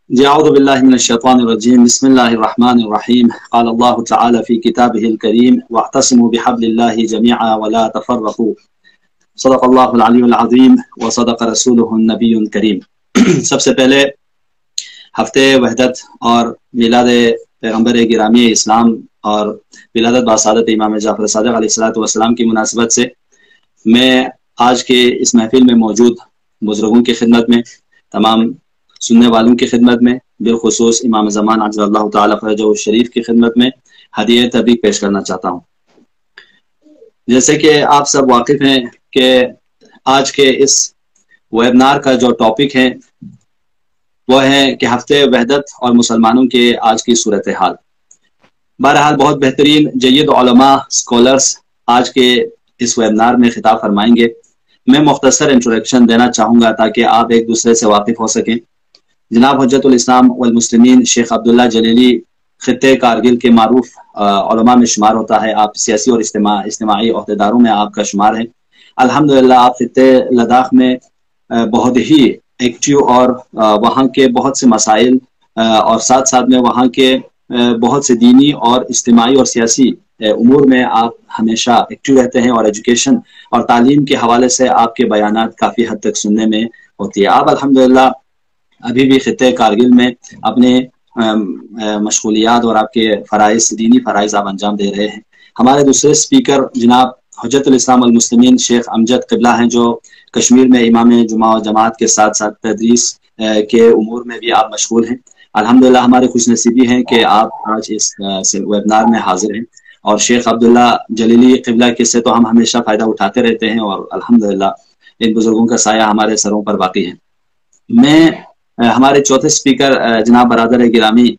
जी अऊज़ु बिल्लाहि मिनश शैतानिर रजीम बिस्मिल्लाहिर रहमानिर रहीम क़ाल अल्लाहु तआला फ़ी किताबिहिल करीम वअतसिमू बिहब्लिल्लाहि जमीअन वला तफ़र्रक़ू सदक़ल्लाहुल अलीयुल अज़ीम व सदक़ रसूलुहुन नबियुल करीम। सबसे पहले हफ्ते वहदत और मिलाद पैगम्बर गिरामी इस्लाम और विलादत बासादत इमाम जाफ़र सादिक़ अलैहिस्सलातु वस्सलाम की मुनासिबत से मैं आज के इस महफिल में मौजूद बुजुर्गों की खिदमत में, तमाम सुनने वालों की खिदमत में, बिलखुसूस इमाम ज़मान अज़्ज़लल्लाहु तआला फ़रजहु शरीफ की खिदमत में हदीये तबरीक पेश करना चाहता हूँ। जैसे कि आप सब वाकिफ़ हैं कि आज के इस वेबिनार का जो टॉपिक है वो है कि हफ्ते वहदत और मुसलमानों के आज की सूरत हाल। बहरहाल बहुत बेहतरीन जय्यद उलमा स्कॉलर्स आज के इस वेबिनार में खिताब फरमाएंगे। मैं मुख्तसर इंट्रोडक्शन देना चाहूँगा ताकि आप एक दूसरे से वाकिफ़ हो सकें। जनाब हुज्जतुल इस्लाम वल मुस्लिमीन शेख अब्दुल्ला जलीली खित्ते कारगिल के मारूफ उलमा में शुमार होता है। आप सियासी और इज्तिमाई अहदेदारों में आपका शुमार है। अल्हम्दुलिल्लाह आप खित्ते लद्दाख में बहुत ही एक्टिव और वहाँ के बहुत से मसाइल और साथ साथ में वहाँ के बहुत से दीनी और इज्तिमाई और सियासी उमूर में आप हमेशा एक्टिव रहते हैं और एजुकेशन और तालीम के हवाले से आपके बयानात काफ़ी हद तक सुनने में होती है। आप अल्हम्दुलिल्लाह अभी भी खित्ते कारगिल में अपने मशगूलियात और आपके फ़राइज़ दीनी फ़राइज़ आप अंजाम दे रहे हैं। हमारे दूसरे स्पीकर जनाब हुज्जतुल इस्लाम वल मुस्लिमीन शेख अमजद क़िबला हैं, जो कश्मीर में इमाम जुमा व जमात के साथ साथ तदरीस के उमूर में भी आप मशगूल हैं। अल्हम्दुलिल्लाह हमारी खुशनसीबी है कि आप आज इस वेबिनार में हाजिर हैं और शेख अब्दुल्ला जलीली क़िबला के से तो हम हमेशा फ़ायदा उठाते रहते हैं और अल्हम्दुलिल्लाह इन बुजुर्गों का साया हमारे सरों पर बाकी है। मैं हमारे चौथे स्पीकर जनाब बरादर गिरामी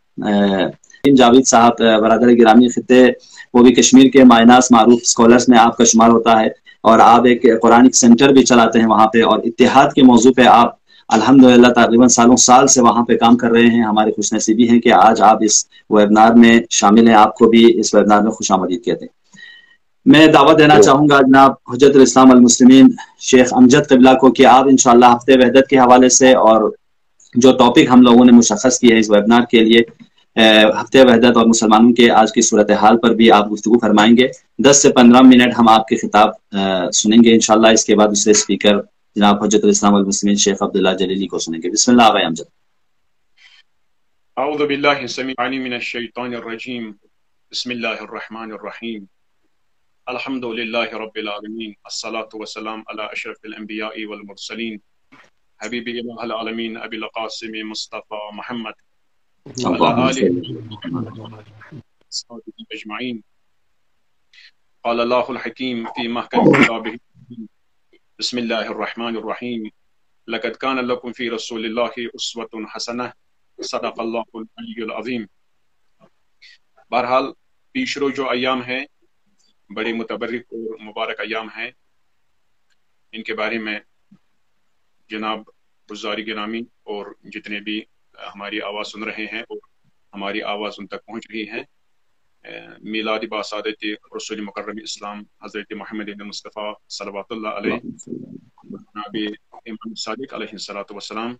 जावेद साहब, बरादर गिरामी खित्ते वो भी कश्मीर के मायनास मारूफ स्कॉलर्स में आपका शुमार होता है और आप एक कुरानिक सेंटर भी चलाते हैं वहाँ पे और इत्तेहाद के मौजू पे आप अल्हम्दुलिल्लाह तकरीबन साल से वहाँ पे काम कर रहे हैं। हमारी खुशनसीबी है कि आज आप इस वेबिनार में शामिल हैं। आपको भी इस वेबिनार में खुशामदीद कहते हैं। मैं दावत देना चाहूँगा जनाब हुज्जतुल इस्लाम वल मुस्लिमीन शेख अमजद क़िबला को कि आप इंशाअल्लाह हफ्ते वहदत के हवाले से और जो टॉपिक हम लोगों ने मुशख्खस किया है इस वेबिनार के लिए हफ्ते वहदत और मुसलमानों के आज की सूरत हाल पर भी आप गुफ्तगू फरमाएंगे। 10 से 15 मिनट हम आपके खिताब सुनेंगे इंशाअल्लाह। इसके बाद दूसरे स्पीकर जनाब हुज्जतुल इस्लाम वल मुस्लिमीन शेख अब्दुल्ला जलीली को सुनेंगे। बिस्मिल्लाह भाई अमजद। अऊज़ु बिल्लाहि समीउल अलीम मिनश शैतानिर रजीम बिस्मिल्लाहिर रहमानिर रहीम अल्हम्दुलिल्लाहि रब्बिल आलमीन अस्सलातु वस्सलाम अला अशरफिल अंबिया'i वल मुरसलीन हबीबी इलाहिल आलमीन अबिल क़ासिम मुस्तफ़ा मुहम्मद अला आलिहि अजमाइन क़ाल अल्लाहुल हकीम फ़ी महकम किताबिही बिस्मिल्लाहिर रहमानिर रहीम लक़द कान लकुम फ़ी रसूलिल्लाहि उस्वतुन हसनह सदक़ल्लाहुल अलीयुल अज़ीम। बहरहाल पीशरो जो अय्याम हैं बड़े मुतबर्रिक और मुबारक अय्याम हैं, इनके बारे में जनाब गुज़ारी गिरामी और जितने भी हमारी आवाज़ सुन रहे हैं और हमारी आवाज़ उन तक पहुँच रही है, मिलाद बासादत रसूल मुकर्रम इस्लाम हज़रत मोहम्मद मुस्तफ़ा सल्लल्लाहु अलैहि जनाब इमाम सादिक़ अलैहिस्सलातु वस्सलाम,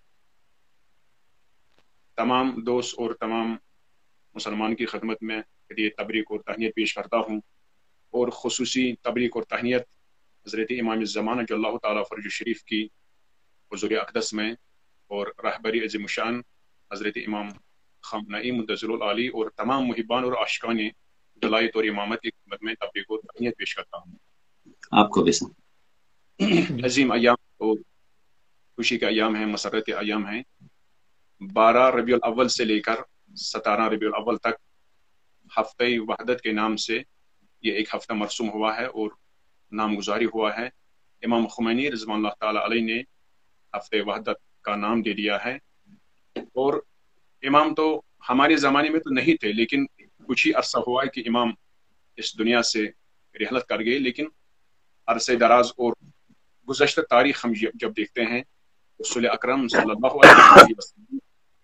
तमाम दोस्त और तमाम मुसलमान की खिदमत में ये तबरीक और तहनीत पेश करता हूँ और खुसूसी तबरीक और तहनीत हज़रत इमाम ज़मान अल्लाह ताला फ़र्ज शरीफ की हुज़ूर अक़दस में और रहबरी अज़ीमुशान हज़रत इमाम ख़ामनई मुद्दज़िरुल आली और तमाम मुहिबान और आशिकान दलायत और इमामत की खिदमत में तबरीक और तहनीत पेश करता हूँ। आपको भी अजीम अय्याम और खुशी के अय्याम हैं, मसरत अय्याम हैं। 12 रबीउल अव्वल से लेकर 17 रबीउल अव्वल तक हफ्ते वहदत के नाम से ये एक हफ्ता मरसूम हुआ है और नामगुजारी हुआ है। इमाम खुमैनी रिज़वानुल्लाह ताला अलैहि ने हफ्ते वहदत का नाम दे दिया है और इमाम तो हमारे ज़माने में तो नहीं थे, लेकिन कुछ ही अरसा हुआ है कि इमाम इस दुनिया से रिहलत कर गए, लेकिन अरसे दराज और गुज़श्ता तारीख हम जब देखते हैं रसूल अकरम सल्लल्लाहु अलैहि वसल्लम,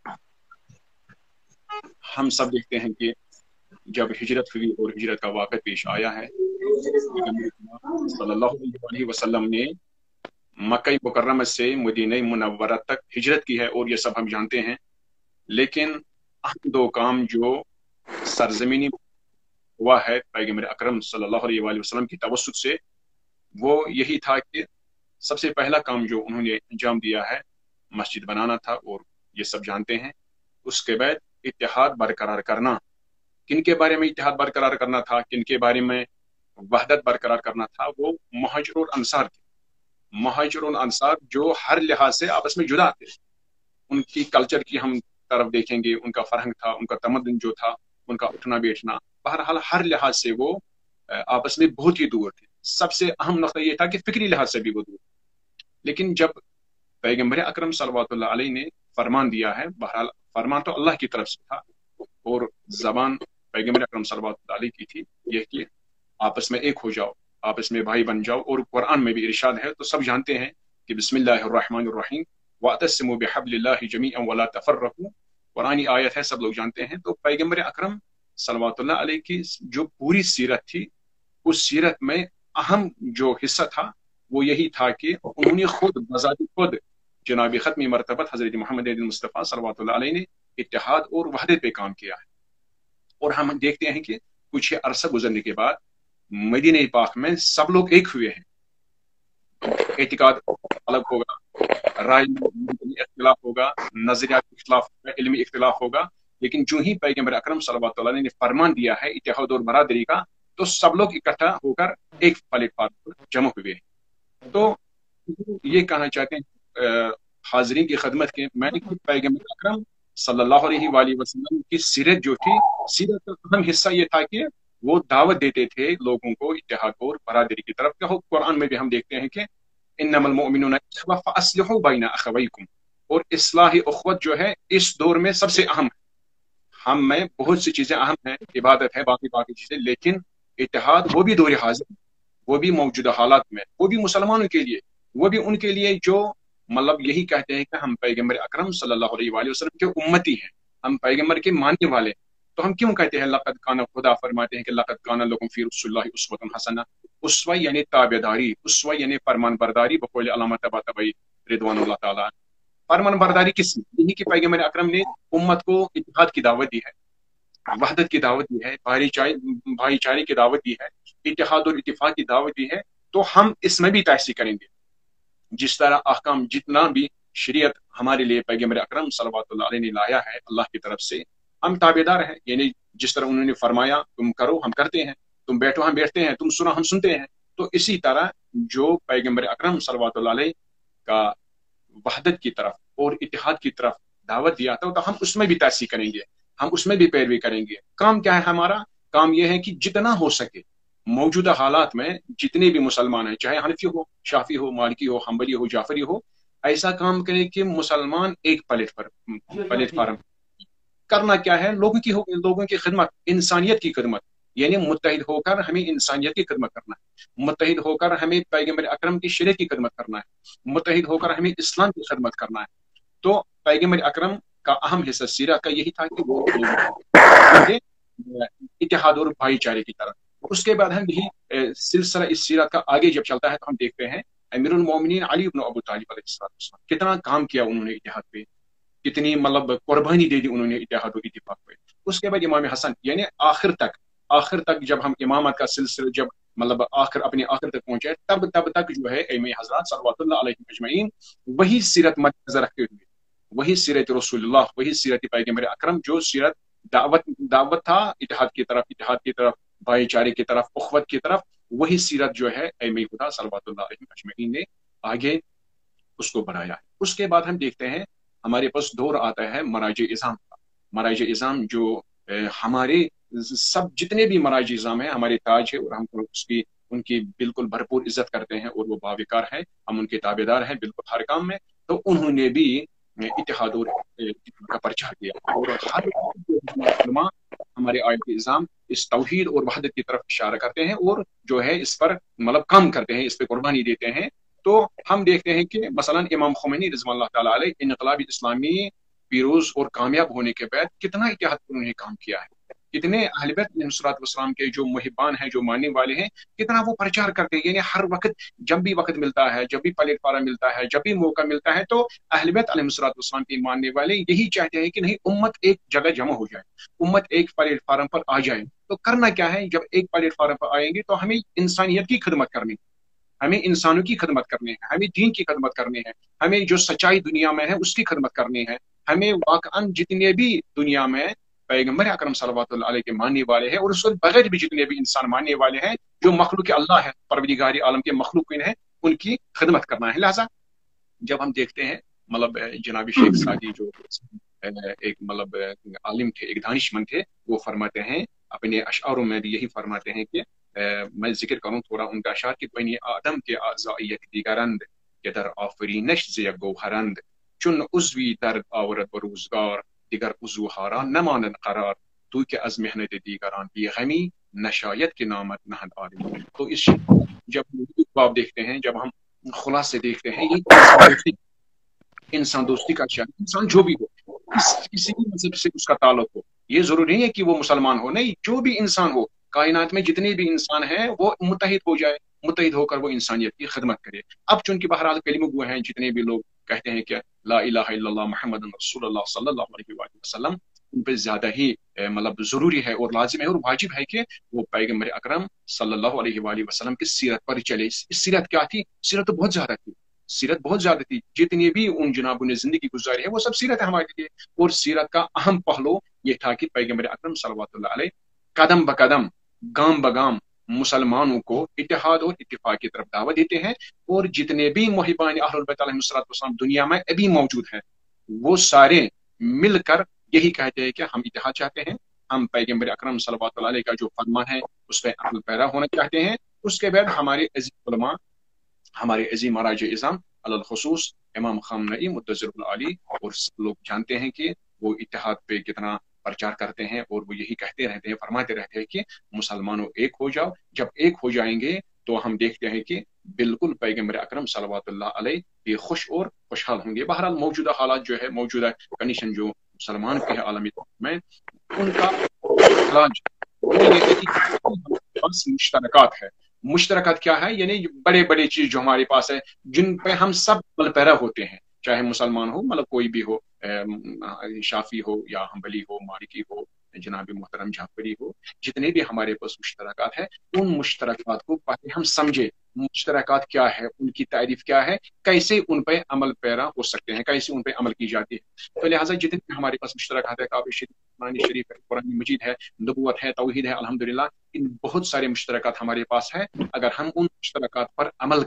हम सब देखते हैं कि जब हिजरत हुई और हिजरत का वाक़या पेश आया है, सल्लल्लाहु अलैहि वसल्लम ने मक्का मुकर्रमा से मदीना मुनव्वरा तक हिजरत की है और ये सब हम जानते हैं। لیکن अहम दो काम जो सरजमीनी हुआ है पैगम्बर अकरम सल्लल्लाहु अलैहि वसल्लम की तवस्सुत से, वो यही था कि सबसे पहला काम जो उन्होंने अंजाम दिया है मस्जिद बनाना था, और ये सब जानते हैं। उसके बाद इत्तेहाद बरकरार करना, किन के बारे में इत्तेहाद बरकरार करना था, किन के बारे में वहदत बरकरार करना था, वो मुहाजिर और अंसार थे। मुहाजिर और अंसार जो हर लिहाज से आपस में जुदा थे। उनकी कल्चर की हम तरफ देखेंगे, उनका फरहंग था, उनका तमद्दुन जो था, उनका उठना बैठना, बहरहाल हर लिहाज से वो आपस में बहुत ही दूर थे। सबसे अहम नुकता ये था कि फिक्री लिहाज से भी वो दूर। लेकिन जब पैगम्बर अकरम सल्लल्लाहु अलैहि ने फरमान दिया है, बहरहाल फरमान तो अल्लाह की तरफ से था और जबान पैगम्बर अकरम सल्लल्लाहु अलैहि की थी, यह कि आपस में एक हो जाओ, आपस में भाई बन जाओ। और कुरान में भी इरशाद है, तो सब जानते हैं कि बिस्मिल्लाहिर्रहमानिर्रहीम वातसिमु बिहब्लिल्लाहि जमीअन वला तफर्रकू, कुरानी आयत है, सब लोग जानते हैं। तो पैगम्बर अकरम सल्लल्लाहु अलैहि की जो पूरी सीरत थी, उस सीरत में अहम जो हिस्सा था वो यही था कि उन्होंने खुद बजाती खुद जनाब खत्मी मरतबत हजरत मोहम्मद मुस्तफ़ा सल्लल्लाहु अलैहि ने इत्तेहाद और वहदत पे काम किया है। और हम देखते हैं कि कुछ अरसा गुजरने के बाद मदीने पाक में सब लोग एक हुए हैं। एतिकाद अलग होगा, राय में इख्तिलाफ होगा, नजरिया इख्तिलाफ होगा, इल्मी इख्तिलाफ होगा, लेकिन जो ही पैगम्बर अकरम सल्लल्लाहु अलैहि ने फरमान दिया है इत्तेहाद और बरादरी का, तो सब लोग इकट्ठा होकर एक प्लेटफार्म पर जमा हुए हैं। तो ये कहना चाहते हैं हाजरीन की खिदमत के, मैंने खुद पैगम्बर अकरम सल्लल्लाहु अलैहि वसल्लम की सीरत जो थी, सीरत का अहम हिस्सा ये था कि वो दावत देते थे लोगों को इत्तेहाद और बरादरी की तरफ। कुरान में भी हम देखते हैं कि इन्नमल मुमिनूना इख्वा फअस्लिहू बैना अखवैकुम, और इस्लाह उख्वत जो है इस दौर में सबसे अहम है। हम में बहुत सी चीजें अहम हैं, इबादत है, बाकी चीजें, लेकिन इत्तेहाद वो भी दौर हाजिर, वो भी मौजूदा हालात में, वो भी मुसलमानों के लिए, वो भी उनके लिए जो मतलब यही कहते हैं कि हम पैगम्बर अकरम सल्लल्लाहु अलैहि वसल्लम के उम्मती हैं, हम पैगम्बर के मानने वाले। तो हम क्यों कहते हैं लक़द काना, खुदा फरमाते हैं कि लक़द काना लकुम फी रसूलिल्लाहि उस्वतुन हसना। उस्वा यानी ताबेदारी, उस्वा यानी फरमान बरदारी, बकौल अल्लामा तबातबई रिदवानुल्लाह ताला। फरमान बरदारी किस, यही कि पैगम्बर अकरम ने उम्मत को इत्तेहाद की दावत दी है, वहदत की दावत दी है, भाईचारे की दावत दी है, इत्तेहाद और इत्तिफाक की दावत दी है। तो हम इसमें भी तहसी करेंगे, जिस तरह अहकाम जितना भी शरीयत हमारे लिए पैगम्बर अकरम सल्लल्लाहु अलैहि ने लाया है अल्लाह की तरफ से, हम ताबेदार हैं। यानी जिस तरह उन्होंने फरमाया तुम करो हम करते हैं, तुम बैठो हम बैठते हैं, तुम सुनो हम सुनते हैं। तो इसी तरह जो पैगम्बर अकरम सल्लल्लाहु अलैहि का वहदत की तरफ और इत्तेहाद की तरफ दावत दिया था, तो हम उसमें भी तहसी करेंगे, हम उसमें भी पैरवी करेंगे। काम क्या है हमारा? काम यह है कि जितना हो सके मौजूदा हालात में जितने भी मुसलमान हैं, चाहे हनफी हो, शाफी हो, मालिकी हो, हम्बली हो, जाफरी हो, ऐसा काम करें कि मुसलमान एक प्लेटफार्म करना क्या है, लोगों की खिदमत, इंसानियत की खिदमत। यानी मुत्तहिद होकर हमें इंसानियत की खिदमत करना है, मुत्तहिद होकर हमें पैगम्बर अकरम की शरीयत की खिदमत करना है, मुत्तहिद होकर हमें इस्लाम की खिदमत करना है। तो पैगम्बर अकरम का अहम हिस्सा सीरत का यही था कि वो इत्तेहाद और भाईचारे की तरफ। उसके बाद हम यही सिलसिला इस सीरत का आगे जब चलता है तो हम देखते हैं अमीरुल मोमिनीन अली इब्न अबू तालिब अलैहिस्सलाम, कितना काम किया उन्होंने इत्तेहाद पे, कितनी मतलब कुर्बानी दे दी उन्होंने इत्तेहाद और इत्तिफाक पे। उसके बाद इमाम हसन, यानी आखिर तक जब हम इमामत का सिलसिला जब मतलब अपने आखिर तक पहुंचे, तब तक जो है इमाम हज़रात सल्लल्लाहु अलैहि अजमईन वही सीरत मद्देनजर रखते हुए, वही सीरत रसूलुल्लाह, वही सीरत पैगम्बर अकरम, जो सीरत दावत था इत्तेहाद की तरफ, भाईचारे की तरफ, उख्वत की तरफ, वही सीरत जो है इमाम खुदा सल्लल्लाहु अलैहि अजमईन ने आगे उसको बढ़ाया है। उसके बाद हम देखते हैं हमारे पास दौर आता है मराज इज़ाम का। मराज इज़ाम जो हमारे सब जितने भी मराज इज़ाम है हमारे ताज है, और हम उनकी बिल्कुल भरपूर इज्जत करते हैं, और वो बाविकार है, हम उनके ताबेदार हैं बिल्कुल हर काम में। तो उन्होंने भी इत्तेहाद और का प्रचार किया, और हर हमारे आयत इज़ाम इस तौहीद और वहदत की तरफ इशारा करते हैं, और जो है इस पर मतलब काम करते हैं, इस पर कुर्बानी देते हैं। तो हम देखते हैं कि मसलन इमाम खुमैनी रिज़वानुल्लाह ताला अलैह इनक़लाब इस्लामी फिरोज और कामयाब होने के बाद कितना इत्तेहाद पर उन्होंने काम किया है, اتنے اہل بیت علیہم السلام کے جو محبان ہیں، جو ماننے والے ہیں، کتنا وہ پرچار کرتے ہیں. یعنی ہر وقت جب بھی وقت ملتا ہے، جب بھی پلیٹ فارم ملتا ہے، جب بھی موقع ملتا ہے، تو اہل بیت علیہم السلام کے ماننے والے یہی چاہتے ہیں کہ نہیں، امت ایک جگہ جمع ہو جائے، امت ایک پلیٹ فارم پر آ جائے. تو کرنا کیا ہے؟ جب ایک پلیٹ فارم پر آئیں گے تو ہمیں انسانیت کی خدمت کرنی ہے، ہمیں انسانوں کی خدمت کرنی ہے، ہمیں دین کی خدمت کرنی ہے، ہمیں جو سچائی دنیا میں ہے اس کی خدمت کرنی ہے. ہمیں واقعاً جتنے بھی دنیا میں پیغمبر اکرم صلوات اللہ علیہ کے ماننے والے ہیں، اور اس کے بغیر بھی جتنے بھی انسان ماننے والے ہیں، جو مخلوق اللہ ہے، پروردگار عالم کے مخلوقین ہیں، ان کی خدمت کرنا ہے. لہذا جب ہم دیکھتے ہیں مطلب جناب شیخ سعدی جو ایک مطلب عالم تھے، ایک دانش مند تھے، وہ فرماتے ہیں اپنے اشعاروں میں بھی یہی فرماتے ہیں کہ میں ذکر کروں تھوڑا ان کا اشعار کہ بنی آدم کے اعضاء یکدیگرند کہ در آفرینش ز یک گوهرند چون عضوی در آورد و روزگار دیگر عضوها را نماند قرار تو کہ از محنت دیگران بی غمی نشاید کے نامت نہند عالم. تو اس جب باب دیکھتے ہیں، جب ہم خلاصے دیکھتے ہیں، یہ انسان دوستی کا شان، انسان جو بھی ہو، کسی بھی مذہب سے اس کا تعلق ہو، یہ ضروری نہیں ہے کہ وہ مسلمان ہو، نہیں، جو بھی انسان ہو، کائنات میں جتنے بھی انسان ہیں وہ متحد ہو جائے، متحد ہو کر وہ انسانیت کی خدمت کرے. اب چونکہ بہرحال کلمہ گو ہیں، جتنے بھی لوگ کہتے ہیں کہ لا الہ الا اللہ محمد رسول اللہ صلی اللہ علیہ وآلہ وسلم، ان پہ زیادہ ہی مطلب ضروری ہے اور لازم ہے اور واجب ہے کہ وہ پیغمبر اکرم صلی اللہ علیہ وآلہ وسلم کی سیرت پر چلے. اس سیرت کیا تھی؟ سیرت تو بہت زیادہ تھی، سیرت بہت زیادہ تھی، جتنی بھی ان جنابوں نے زندگی گزاری ہے وہ سب سیرت ہے ہمارے لیے. اور سیرت کا اہم پہلو یہ تھا کہ پیغمبر اکرم صلوات اللہ علیہ قدم بقدم، گام بگام مسلمانوں کو اتحاد اور اتفاق کی طرف دعوت دیتے ہیں. اور جتنے بھی محبان اہل بیت علیہم السلام دنیا میں ابھی موجود ہیں، وہ سارے مل کر یہی کہتے ہیں کہ ہم اتحاد چاہتے ہیں، ہم پیغمبر اکرم صلوات اللہ علیہ کا جو فرمان ہے اس پہ عمل پیرا ہونا چاہتے ہیں. اس کے بعد ہمارے عظیم علماء، ہمارے عظیم مراجع اعظام علی الخصوص امام خامنئی مدثر العالی، اور لوگ جانتے ہیں کہ وہ اتحاد پہ کتنا پرچار کرتے ہیں، اور وہ یہی کہتے رہتے ہیں، فرماتے رہتے ہیں کہ مسلمانوں ایک ہو جاؤ. جب ایک ہو جائیں گے تو ہم دیکھتے ہیں کہ بالکل پیغمبر اکرم صلوات اللہ علیہ یہ خوش اور خوشحال ہوں گے. بہرحال موجودہ حالات جو ہے، موجودہ کنڈیشن جو مسلمان کے عالمی میں، ان کا علاج مشترکات ہے. مشترکات کیا ہے؟ یعنی بڑے بڑے چیز جو ہمارے پاس ہے، جن پہ ہم سب عمل پیرا ہوتے ہیں، چاہے مسلمان ہو، مطلب کوئی بھی ہو، شافی ہو یا حنبلی ہو، مالکی ہو، جناب محترم جعفری ہو، جتنے بھی ہمارے پاس مشترکات ہیں، ان مشترکات کو پہلے ہم سمجھے. مشترکات کیا ہے، ان کی تعریف کیا ہے، کیسے ان پہ عمل پیرا ہو سکتے ہیں، کیسے ان پہ عمل کی جاتی ہے. تو لہٰذا جتنے ہمارے پاس مشترکات ہے، کعبہ شریف، قرآن شریف ہے، قرآن مجید ہے، نبوت ہے، توحید ہے، الحمدللہ، ان بہت سارے مشترکات ہمارے پاس ہے. اگر ہم ان مشترکات پر عمل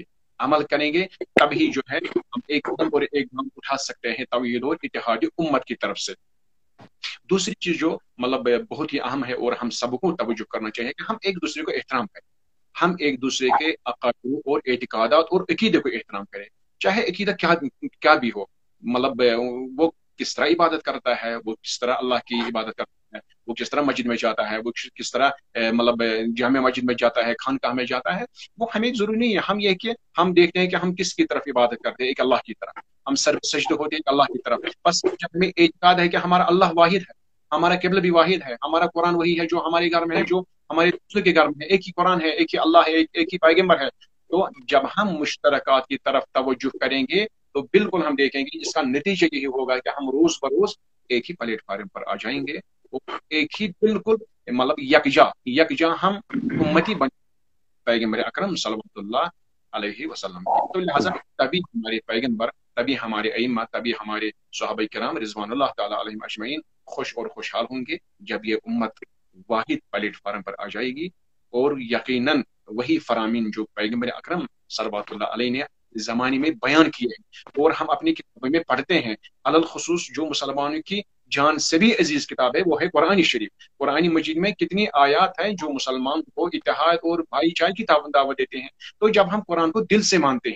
کریں گے تبھی جو ہے ہم ایک قدم اور ایک گام اٹھا سکتے ہیں توحید اور اتحاد امت کی طرف سے. دوسری چیز جو مطلب بہت ہی اہم ہے اور ہم سب کو توجہ کرنا چاہیے کہ ہم ایک دوسرے کو احترام کریں، ہم ایک دوسرے کے عقائد اور اعتقادات اور عقیدے کو احترام کریں، چاہے عقیدہ کیا بھی ہو. مطلب وہ کس طرح عبادت کرتا ہے، وہ کس طرح اللہ کی عبادت کرتا ہے، وہ کس طرح مسجد میں جاتا ہے، وہ کس طرح مطلب جامع مسجد میں جاتا ہے، خانقاہ میں جاتا ہے، وہ ہمیں ضروری نہیں ہے. ہم یہ کہ ہم دیکھتے ہیں کہ ہم کس کی طرف عبادت کرتے ہیں، ایک اللہ کی طرف، ہم سر سجدہ ہوتے ہیں اللہ کی طرف. بس جب ہمیں اعتقاد ہے کہ ہمارا اللہ واحد ہے، ہمارا قبلہ بھی واحد ہے، ہمارا قرآن وہی ہے جو ہمارے گھر میں ہے، جو ہمارے دوسرے کے گھر میں ہے، ایک ہی قرآن ہے، ایک ہی اللہ ہے، ایک ہی پیغمبر ہے. تو جب ہم مشترکات کی طرف توجہ کریں گے تو بالکل ہم دیکھیں گے اس کا نتیجہ یہی ہوگا کہ ہم روز بروز ایک ہی پلیٹ فارم پر آ جائیں گے، اور ایک ہی بالکل مطلب یکجا ہم امتی بن پیغمبر اکرم صلی اللہ علیہ وسلم. تو لہٰذا تبھی ہمارے پیغمبر، تبھی ہمارے ائمہ، تبھی ہمارے صحابہ کرام رضوان اللہ تعالیٰ علیہم اجمعین خوش اور خوشحال ہوں گے جب یہ امت واحد پلیٹ فارم پر آ جائے گی. اور یقیناً وہی فرامین جو پیغمبر اکرم صلوات اللہ علیہ نے زمانے میں بیان کیے ہیں اور ہم اپنی کتابوں میں پڑھتے ہیں، علل خصوص جو مسلمانوں کی جان سے بھی عزیز کتاب ہے وہ ہے قرآن شریف. قرآن مجید میں کتنی آیات ہیں جو مسلمان کو اتحاد اور بھائی چارے کی دعوت دیتے ہیں. تو جب ہم قرآن کو دل سے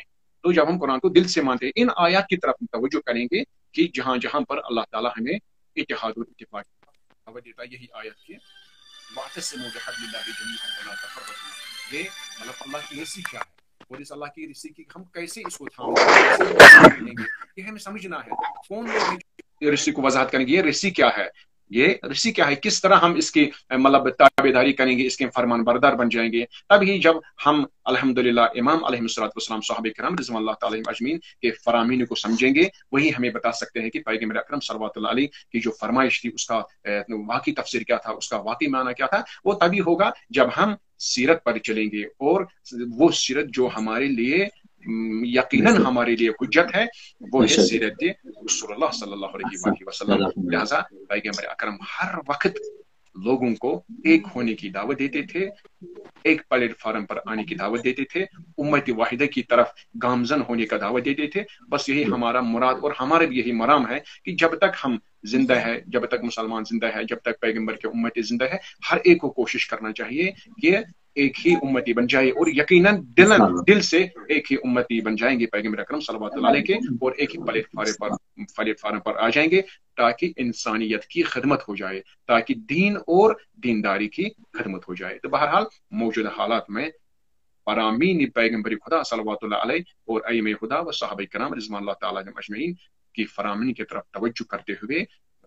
مانتے ہیں، ان آیات کی طرف توجہ کریں گے کہ جہاں جہاں پر اللہ تعالیٰ ہمیں اتحاد اور اتفاق دعوت دیتا ہے. یہی آیت ہے وَاعْتَصِمُوا بِحَبْلِ اللَّهِ جَمِيعًا وَلَا تَفَرَّقُوا. یہ مطلب اللہ کی رسی کیا ہے اور اس اللہ کی رسی کی ہم کیسے اس کو تھامیں گے، یہ ہمیں سمجھنا ہے. کون لوگ رسی کو وضاحت کریں گے، یہ رسی کیا ہے. ये इसी क्या है, किस तरह हम इसकी मतलब ताबेदारी करेंगे, इसके फरमान बरदार बन जाएंगे। तभी जब हम अल्हम्दुलिल्लाह इमाम अलैहिस्सलाम सहाबा किराम रिज़वानुल्लाह तआला अजमईन के फरामीन को समझेंगे, वही हमें बता सकते हैं कि पैगंबर अकरम सल्लल्लाहु अलैहि की जो फरमाइश थी उसका वाकई तफसीर क्या था, उसका वाकई माना क्या था। वो तभी होगा जब हम सीरत पर चलेंगे, और वो सीरत जो हमारे लिए यकीनन हमारे लिए हुज्जत है, वो है सीरत रसूलुल्लाह सल्लल्लाहु अलैहि वसल्लम। लिहाजा पैगंबर अकरम हर वक्त लोगों को एक होने की दावत देते थे, एक प्लेटफार्म पर आने की दावत देते थे, उम्मत वाहिदा की तरफ गामजन होने का दावत देते थे। बस यही हमारा मुराद और हमारे भी यही मराम है कि जब तक हम जिंदा है, जब तक मुसलमान जिंदा है, जब तक पैगंबर के उम्मती जिंदा है, हर एक को कोशिश करना चाहिए कि एक ही उम्मती बन जाए, और यकीनन दिल से एक ही उम्मती बन जाएंगे पैगंबर अकरम सल्लल्लाहु अलैहि के, और एक ही प्लेटफार्म पर आ जाएंगे, ताकि इंसानियत की खिदमत हो जाए, ताकि दीन और दीनदारी की खिदमत हो जाए। तो बहरहाल मौजूदा हालात में फरामीन पैगंबर खुदा सल्लल्लाहु अलैहि और अइम्मा खुदा व सहाबा किराम रिज़वानुल्लाह तआला अजमईन की फरामीन की तरफ तवज्जो करते हुए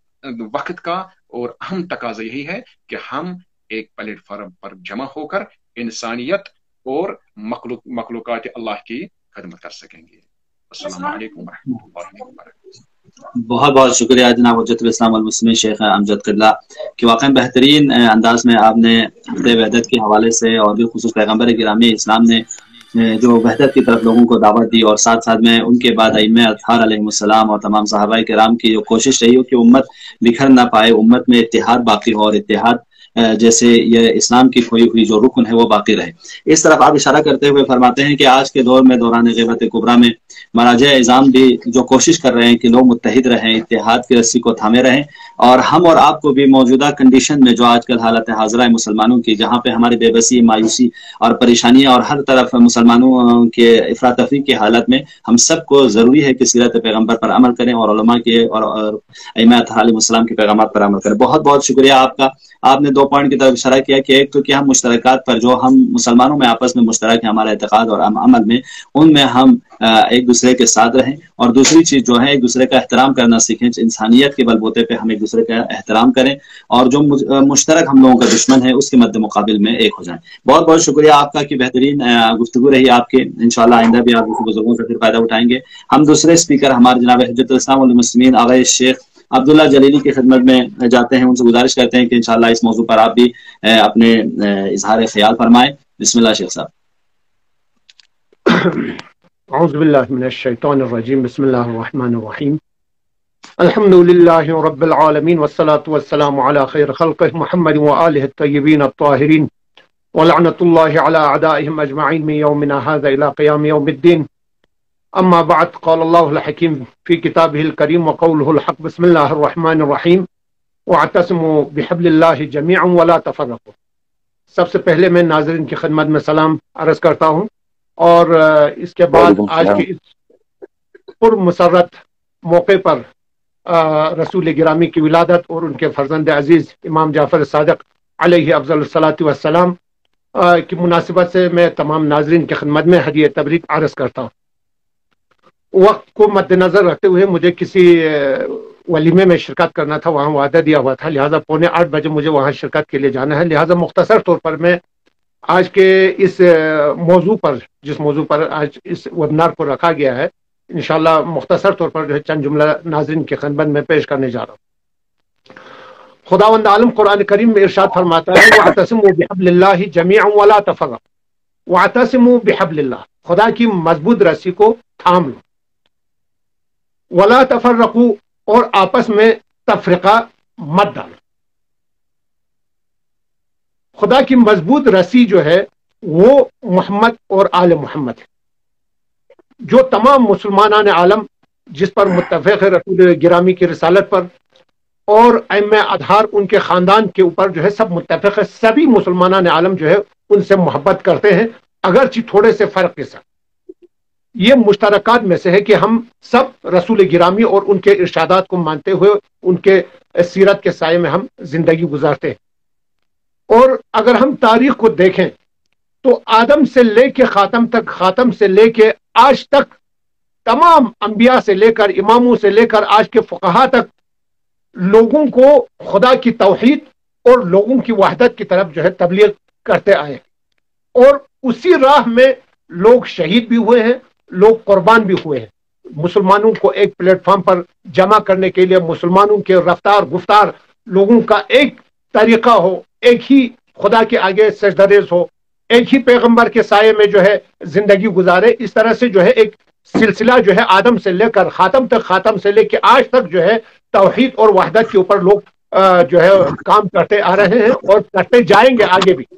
वक्त का और अहम तकाजा यही है कि हम एक प्लेटफार्म पर जमा होकर इंसानियत और मखलूकात अल्लाह की खिदमत कर सकेंगे। अस्सलामु अलैकुम व रहमतुल्लाहि व बरकातहू। बहुत बहुत शुक्रिया जनाब हुज्जतुल इस्लाम वल मुस्लिमीन शेख अमजद किबला कि वाकई बेहतरीन अंदाज में आपने हफ्ते वहदत के हवाले से और भी खुसूस पैगंबर गिरामी इस्लाम ने जो वहदत की तरफ लोगों को दावत दी, और साथ साथ में उनके बाद अइम्मा अत्हार अलैहिस्सलाम और तमाम सहाबाए किराम की जो कोशिश रही हो कि उम्मत बिखर ना पाए, उम्मत में इत्तेहाद बाकी हो और इत्तेहाद जैसे ये इस्लाम की खोई हुई जो रुकन है वो बाकी रहे। इस तरफ आप इशारा करते हुए फरमाते हैं कि आज के दौर में दौरान ग़ीबत कुबरा में मराजे इज़ाम भी जो कोशिश कर रहे हैं कि लोग मुत्तहिद रहें, इत्तेहाद की रस्सी को थामे रहें, और हम और आपको भी मौजूदा कंडीशन में जो आजकल हालत हाज़िरा है मुसलमानों की, जहाँ पे हमारी बेबसी, मायूसी और परेशानियाँ और हर तरफ मुसलमानों के अफरा तफरी की हालत में हम सबको ज़रूरी है कि सीरत पैगम्बर पर अमल करें और उलमा के और अइम्मा अलैहिस्सलाम के पैगामात पर अमल करें। बहुत बहुत शुक्रिया आपका। आपने दो पॉइंट की तरफ इशारा किया कि एक तो कि हम मुश्तरकात पर जो हम मुसलमानों में आपस में मुश्तरक है हमारा एतकाद और अमल में, उनमें हम एक दूसरे के साथ रहें, और दूसरी चीज जो है एक दूसरे का एहतराम करना सीखें, इंसानियत के बलबूते पे हम एक दूसरे का एहतराम करें, और जो मुश्तरक हम लोगों का दुश्मन है उसके मद्दे मुकाबिल में एक हो जाए। बहुत बहुत शुक्रिया आपका कि बेहतरीन गुफ्तगू रही आपके। इंशाअल्लाह आइंदा भी आप बुजुर्गों से फिर फायदा उठाएंगे। हम दूसरे स्पीकर हमारे जनाब हुज्जतुल इस्लाम वल मुस्लिमीन आग़ाज़ शेख अब्दुल्ला जलीली की खिदमत में जाते हैं। उनसे गुजारिश करते हैं कि इंशाअल्लाह इस मौजू पर आप भी अपने इजहार ख्याल फरमाएं। बिस्मिल्लाह शेख साहब। औज़ु बिल्लाहि मिनश शैतानिर रजीम, बिस्मिल्लाहिर रहमानिर रहीम, अल्हम्दुलिल्लाहि रब्बिल आलमीन वस्सलातु वस्सलामु अला खैर खल्क़िहि मुहम्मद व आलिहि अत्तय्यिबीन अत्ताहिरीन व लअनतुल्लाहि अला अदाइहिम अजमईन मिन यौमिना हाज़ा इला क़ियाम यौमिद्दीन। अम्मा बाद, क़ाल अल्लाहुल हकीम फ़ी किताबिहिल करीम व क़ौलुहुल हक़, बिस्मिल्लाहिर रहमानिर रहीम, वअतसिमू बिहब्लिल्लाहि जमीअन व ला तफ़र्रक़ू। सबसे पहले मैं नाज़रीन की खिदमत में सलाम अर्ज़ करता हूँ, और इसके बाद आज के इस पुरमसरत मौके पर रसूल गिरामी की विलादत और उनके फर्जंद अजीज इमाम जाफर सादिक अलैहि अफ़ज़ल सलातो वस्सलाम की मुनासिबत से मैं तमाम नाज़रीन की खिदमत में हदिया तबरीक अर्ज़ करता हूँ। वक्त को मद्देनजर रखते हुए मुझे किसी वलीमे में शिरकत करना था, वहाँ वादा दिया हुआ था, लिहाजा 7:45 बजे मुझे वहाँ शिरकत के लिए जाना है। लिहाजा मुख्तसर तौर पर मैं आज के इस मौजू पर, जिस मौजू पर आज इस वेबिनार को रखा गया है, इंशाअल्लाह मुख्तसर तौर पर जो है चंद जुमला नाज़रीन की खिदमत में पेश करने जा रहा हूँ। खुदावंद आलम कुरान करीम में इरशाद फरमाता है, वअतसिमू बिहब्लिल्लाहि जमीअन व ला तफ़र्रक़ू। वअतसिमू बिहब्लिल्लाह, खुदा की मजबूत रस्सी को थाम लो, वला तफ़र्रक़ू, और आपस में तफरीका मत डालो। खुदा की मजबूत रस्सी जो है वो मोहम्मद और आले मोहम्मद है, जो तमाम मुसलमानान आलम जिस पर मुत्तफ़िक़ है रसूल गिरामी की रिसालत पर, और अइम्मा अत्हार उनके ख़ानदान के ऊपर जो है सब मुत्तफ़िक़ है। सभी मुसलमानान आलम जो है उनसे मोहब्बत करते हैं, अगरचि थोड़े से फ़र्क के साथ। ये मुश्तरकात में से है कि हम सब रसूल गिरामी और उनके इरशादात को मानते हुए उनके सीरत के साये में हम जिंदगी गुजारते हैं। और अगर हम तारीख को देखें तो आदम से लेके खातम तक, खातम से लेके आज तक, तमाम अंबिया से लेकर, इमामों से लेकर आज के फुक़हा तक, लोगों को खुदा की तौहीद और लोगों की वहदत की तरफ जो है तबलीग करते आए, और उसी राह में लोग शहीद भी हुए हैं, लोग कुर्बान भी हुए हैं। मुसलमानों को एक प्लेटफॉर्म पर जमा करने के लिए मुसलमानों के रफ्तार गुफ्तार लोगों का एक तरीका हो, एक ही खुदा के आगे सजदरेज हो, एक ही पैगंबर के साये में जो है जिंदगी गुजारे। इस तरह से जो है एक सिलसिला जो है आदम से लेकर खातम तक, खातम से लेकर आज तक जो है तौहीद और वहदत के ऊपर लोग जो है काम करते आ रहे हैं और करते जाएंगे आगे भी।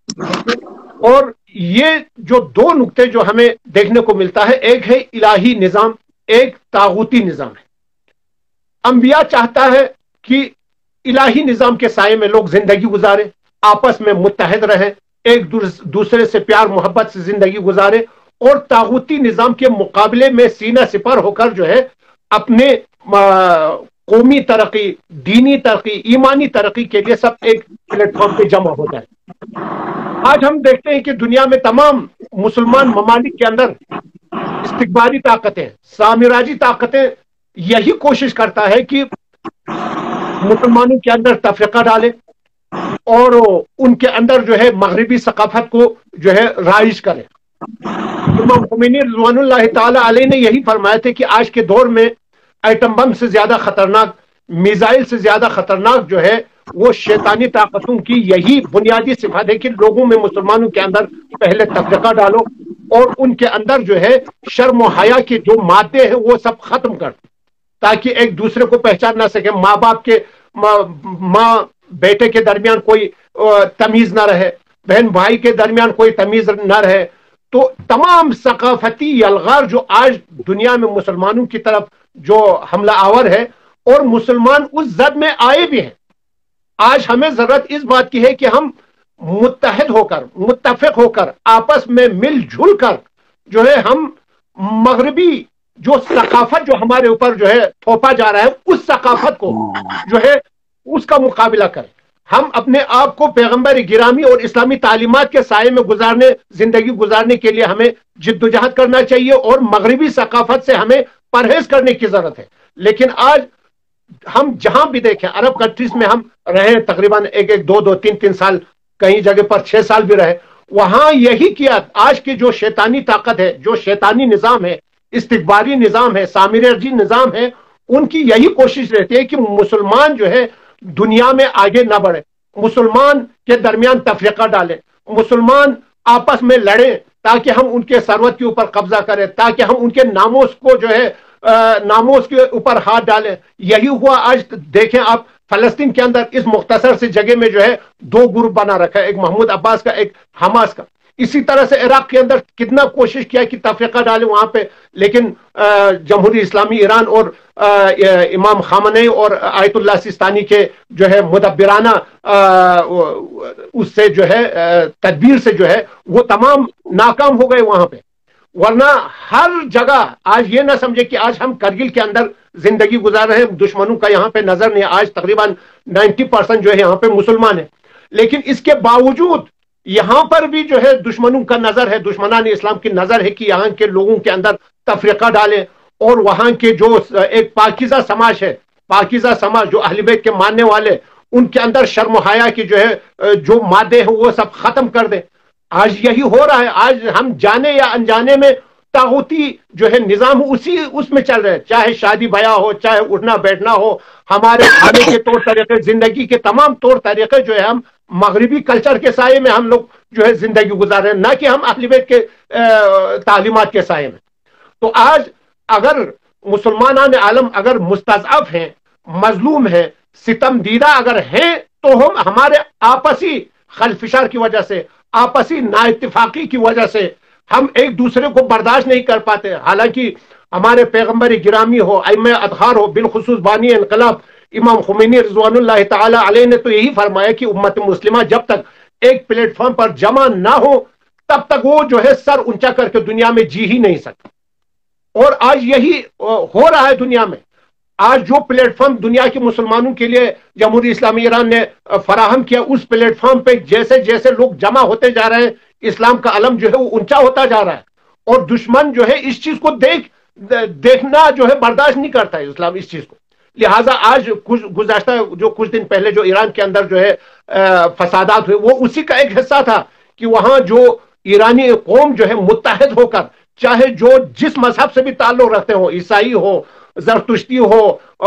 और ये जो दो नुक्ते जो हमें देखने को मिलता है, एक है इलाही निजाम, एक तागूती निजाम है। अंबिया चाहता है कि इलाही निजाम के साये में लोग जिंदगी गुजारे, आपस में मुत्तहद रहे, एक दूसरे से प्यार मोहब्बत से जिंदगी गुजारे, और तागूती निजाम के मुकाबले में सीना सिपर होकर जो है अपने कौमी तरक्की, दीनी तरक्की, ईमानी तरक्की के लिए सब एक प्लेटफॉर्म पे जमा होता है। आज हम देखते हैं कि दुनिया में तमाम मुसलमान ममालिक के अंदर इस्तिकबारी ताकतें, साम्राज्यी ताकतें यही कोशिश करता है कि मुसलमानों के अंदर तफरीका डाले और उनके अंदर जो है मगरिबी सकाफत को जो है राइज करे। इमाम खुमैनी रिज़वानुल्लाह ताला अलैह ने यही फरमाया थे कि आज के दौर में एटम बम से ज्यादा खतरनाक, मिसाइल से ज्यादा खतरनाक जो है वो शैतानी ताकतों की यही बुनियादी सिफात है कि लोगों में, मुसलमानों के अंदर पहले तफरीका डालो और उनके अंदर जो है शर्म और हया के जो मादे हैं वो सब खत्म कर, ताकि एक दूसरे को पहचान ना सके। माँ बाप के, माँ बेटे के दरमियान कोई तमीज ना रहे, बहन भाई के दरमियान कोई तमीज ना रहे। तो तमाम सकाफती अलगार जो आज दुनिया में मुसलमानों की तरफ जो हमला आवर है, और मुसलमान उस जद में आए भी हैं। आज हमें जरूरत इस बात की है कि हम मुत्तहद होकर, मुत्तफिक होकर, आपस में मिलजुल कर जो है हम मगरबी जो सकाफत जो हमारे ऊपर जो है थोपा जा रहा है, उस सकाफत को जो है उसका मुकाबला करें। हम अपने आप को पैगंबर गिरामी और इस्लामी तालीमात के साये में जिंदगी गुजारने के लिए हमें जिद्दोजहद करना चाहिए, और मगरबी सकाफत से हमें परहेज करने की जरूरत है। लेकिन आज हम जहां भी देखें, अरब कंट्रीज में हम रहे तकरीबन एक दो तीन साल, कई जगह पर 6 साल भी रहे, वहां यही किया। आज की जो शैतानी ताकत है, जो शैतानी निजाम है, इस्तिकबारी निजाम है, साम्राज्यी निजाम है, उनकी यही कोशिश रहती है कि मुसलमान जो है दुनिया में आगे ना बढ़े, मुसलमान के दरमियान तफरीका डालें, मुसलमान आपस में लड़े ताकि हम उनके सरवत के ऊपर कब्जा करें, ताकि हम उनके नामोस को जो है नामोस के ऊपर हाथ डालें। यही हुआ। आज देखें आप, फलस्तीन के अंदर इस मुख्तसर से जगह में जो है 2 ग्रुप बना रखा है, एक महमूद अब्बास का, एक हमास का। इसी तरह से इराक के अंदर कितना कोशिश किया कि तफरीका डाले वहां पे, लेकिन जमहूरी इस्लामी ईरान और इमाम खामनेई और आयतुल्लाह सिस्तानी के जो है मुदब्बिराना उससे जो है तदबीर से जो है वो तमाम नाकाम हो गए वहां पे। वरना हर जगह आज ये ना समझे कि आज हम करगिल के अंदर जिंदगी गुजार रहे हैं, दुश्मनों का यहाँ पे नजर नहीं। आज तकरीबन 90% जो है यहाँ पे मुसलमान है, लेकिन इसके बावजूद यहां पर भी जो है दुश्मनों का नजर है, दुश्मनान इस्लाम की नजर है कि यहाँ के लोगों के अंदर तफरीका डालें, और वहां के जो एक पाकीज़ा समाज है, पाकीज़ा समाज जो अहले बैत के मानने वाले, उनके अंदर शर्म हया की जो है जो मादे हैं वो सब खत्म कर दे। आज यही हो रहा है। आज हम जाने या अनजाने में तागूती जो है निजाम उसमें चल रहे हैं, चाहे शादी ब्याह हो, चाहे उठना बैठना हो, हमारे खाने के तौर तरीके, जिंदगी के तमाम तौर तरीके जो है हम मगरिबी कल्चर के साये में हम लोग जो है जिंदगी गुजार रहे हैं, ना कि हम अहले बैत के तालीमात के साये में। तो आज अगर मुसलमान आलम अगर मुस्तज़अफ़ हैं, मजलूम हैं, सितम दीदा अगर हैं, तो हम हमारे आपसी खलफिशार की वजह से, आपसी नाइत्तिफाकी की वजह से हम एक दूसरे को बर्दाश्त नहीं कर पाते। हालांकि हमारे पैगंबर गिरामी हो, अइम्मे अतहार हो, बिलखुसूस बानी इनकलाब इमाम खुमैनी रिज़वानुल्लाह ताला अलैह ने तो यही फरमाया कि उम्मत मुस्लिमा जब तक एक प्लेटफॉर्म पर जमा ना हो, तब तक वो जो है सर ऊंचा करके दुनिया में जी ही नहीं सकता। और आज यही हो रहा है दुनिया में। आज जो प्लेटफॉर्म दुनिया के मुसलमानों के लिए जमहूरी इस्लामी ईरान ने फराहम किया, उस प्लेटफॉर्म पे जैसे जैसे लोग जमा होते जा रहे हैं, इस्लाम का अलम जो है वो ऊंचा होता जा रहा है, और दुश्मन जो है इस चीज को देखना जो है बर्दाश्त नहीं करता है इस्लाम इस चीज को। لہٰذا آج گزشتہ جو کچھ دن پہلے جو ایران کے اندر جو ہے فسادات ہوئے، وہ اسی کا ایک حصہ تھا کہ وہاں جو ایرانی قوم جو ہے متحد ہو کر، چاہے جو جس مذہب سے بھی تعلق رکھتے ہو، عیسائی ہو، زرتشتی ہو،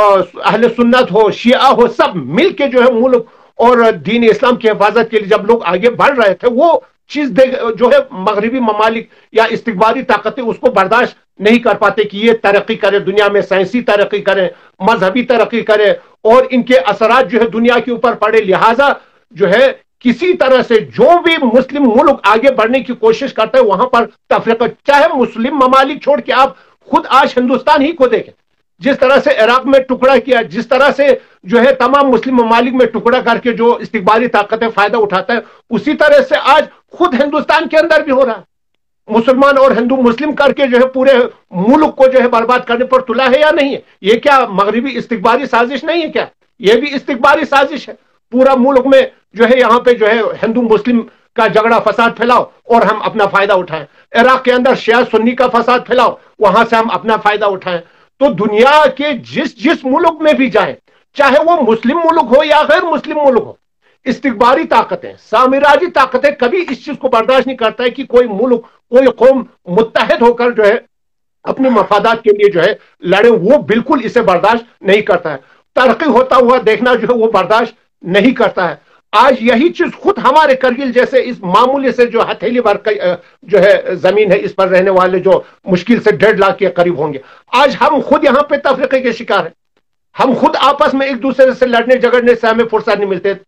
اہل سنت ہو، شیعہ ہو، سب مل کے جو ہے ملک اور دین اسلام کی حفاظت کے لیے جب لوگ آگے بڑھ رہے تھے، وہ چیز جو ہے مغربی ممالک یا استکباری طاقتیں اس کو برداشت نہیں کر پاتے کہ یہ ترقی کرے، دنیا میں سائنسی ترقی کرے، مذہبی ترقی کرے، اور ان کے اثرات جو ہے دنیا کے اوپر پڑے۔ لہٰذا جو ہے کسی طرح سے جو بھی مسلم ملک آگے بڑھنے کی کوشش کرتا ہے وہاں پر تفریقہ، چاہے مسلم ممالک چھوڑ کے آپ خود آج ہندوستان ہی کو دیکھیں، جس طرح سے عراق میں ٹکڑا کیا، جس طرح سے جو ہے تمام مسلم ممالک میں ٹکڑا کر کے جو استکباری طاقتیں فائدہ اٹھاتا ہے، اسی طرح سے آج خود ہندوستان کے اندر بھی ہو رہا ہے۔ مسلمان اور ہندو مسلم کر کے جو ہے پورے ملک کو جو ہے برباد کرنے پر تلا ہے یا نہیں ہے؟ یہ کیا مغربی استکباری سازش نہیں ہے کیا؟ یہ بھی استکباری سازش ہے۔ پورا ملک میں جو ہے یہاں پہ جو ہے ہندو مسلم کا جھگڑا فساد پھیلاؤ اور ہم اپنا فائدہ اٹھائیں، عراق کے اندر شیعہ سنی کا فساد پھیلاؤ، وہاں سے ہم اپنا فائدہ اٹھائیں۔ تو دنیا کے جس ملک میں بھی جائیں، چاہے وہ مسلم ملک ہو یا غیر مسلم ملک ہو، استکباری طاقتیں، سامراجی طاقتیں کبھی اس چیز کو برداشت نہیں کرتا ہے کہ کوئی ملک، کوئی قوم متحد ہو کر جو ہے اپنے مفادات کے لیے جو ہے لڑے، وہ بالکل اسے برداشت نہیں کرتا ہے۔ ترقی ہوتا ہوا دیکھنا جو ہے وہ برداشت نہیں کرتا ہے۔ آج یہی چیز خود ہمارے کرگل جیسے اس معمولی سے جو ہتھیلی بھر جو ہے زمین ہے، اس پر رہنے والے جو مشکل سے 1.5 لاکھ کے قریب ہوں گے، آج ہم خود یہاں پہ تفریقے کے شکار ہیں۔ ہم خود آپس میں ایک دوسرے سے لڑنے جھگڑنے سے ہمیں فرصت نہیں ملتے،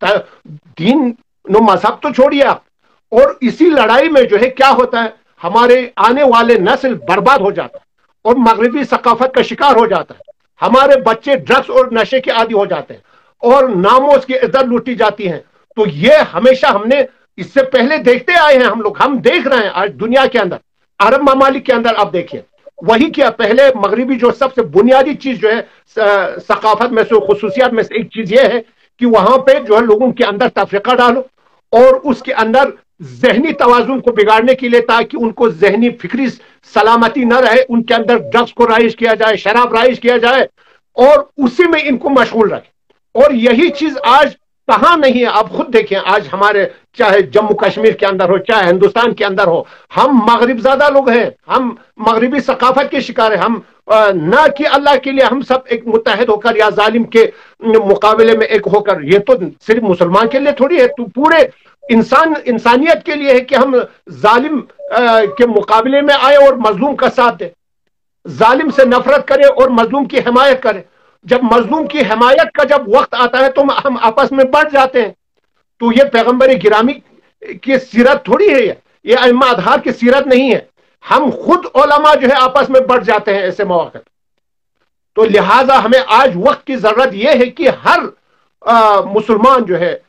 دین نو مذہب تو چھوڑیے آپ، اور اسی لڑائی میں جو ہے کیا ہوتا ہے، ہمارے آنے والے نسل برباد ہو جاتا ہے اور مغربی ثقافت کا شکار ہو جاتا ہے۔ ہمارے بچے ڈرگس اور نشے کے عادی ہو جاتے ہیں اور ناموس کی عزت لوٹی جاتی ہیں۔ تو یہ ہمیشہ ہم نے اس سے پہلے دیکھتے آئے ہیں، ہم دیکھ رہے ہیں آج دنیا کے اندر، عرب ممالک کے اندر آپ دیکھیں وہی کیا، پہلے مغربی جو سب سے بنیادی چیز جو ہے ثقافت میں سے، خصوصیات میں سے ایک چیز یہ ہے کہ وہاں پہ جو ہے لوگوں کے اندر تفرقہ ڈالو اور اس کے اندر ذہنی توازن کو بگاڑنے کے لیے، تاکہ ان کو ذہنی فکری سلامتی نہ رہے، ان کے اندر ڈرگس کو رائج کیا جائے، شراب رائج کیا جائے اور اسی میں ان کو مشغول رکھے۔ اور یہی چیز آج کہاں نہیں ہے، آپ خود دیکھیں، آج ہمارے چاہے جموں کشمیر کے اندر ہو، چاہے ہندوستان کے اندر ہو، ہم مغرب زادہ لوگ ہیں، ہم مغربی ثقافت کے شکار ہیں۔ ہم نہ کہ اللہ کے لیے ہم سب ایک متحد ہو کر یا ظالم کے مقابلے میں ایک ہو کر، یہ تو صرف مسلمان کے لیے تھوڑی ہے، تو پورے انسانیت کے لیے ہے کہ ہم ظالم کے مقابلے میں آئے اور مظلوم کا ساتھ دیں، ظالم سے نفرت کرے اور مظلوم کی حمایت کرے۔ جب مظلوم کی حمایت کا جب وقت آتا ہے تو ہم آپس میں بڑھ جاتے ہیں۔ تو یہ پیغمبر گرامی کی سیرت تھوڑی ہے، یہ ائمہ اطہار کی سیرت نہیں ہے۔ ہم خود علماء جو ہے آپس میں بڑھ جاتے ہیں ایسے مواقع۔ تو لہٰذا ہمیں آج وقت کی ضرورت یہ ہے کہ ہر مسلمان جو ہے